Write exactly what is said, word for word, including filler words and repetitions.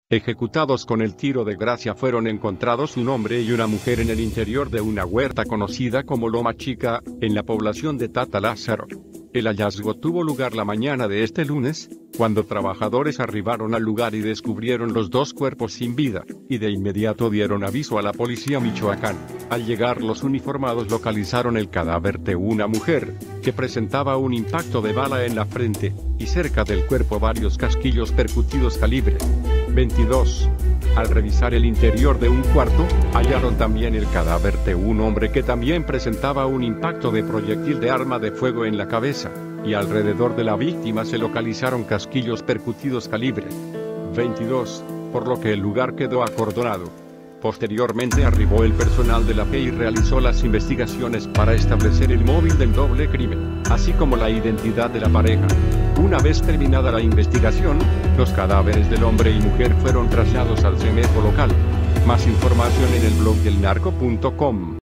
Ejecutados con el tiro de gracia fueron encontrados un hombre y una mujer en el interior de una huerta conocida como Loma Chica, en la población de Tata Lázaro. El hallazgo tuvo lugar la mañana de este lunes, cuando trabajadores arribaron al lugar y descubrieron los dos cuerpos sin vida, y de inmediato dieron aviso a la policía Michoacán. Al llegar los uniformados localizaron el cadáver de una mujer, que presentaba un impacto de bala en la frente, y cerca del cuerpo varios casquillos percutidos calibre veintidós. Al revisar el interior de un cuarto, hallaron también el cadáver de un hombre que también presentaba un impacto de proyectil de arma de fuego en la cabeza, y alrededor de la víctima se localizaron casquillos percutidos calibre veintidós, por lo que el lugar quedó acordonado. Posteriormente arribó el personal de la P I y realizó las investigaciones para establecer el móvil del doble crimen, así como la identidad de la pareja. Una vez terminada la investigación, los cadáveres del hombre y mujer fueron trasladados al CEMEFO local. Más información en el blog del narco punto com.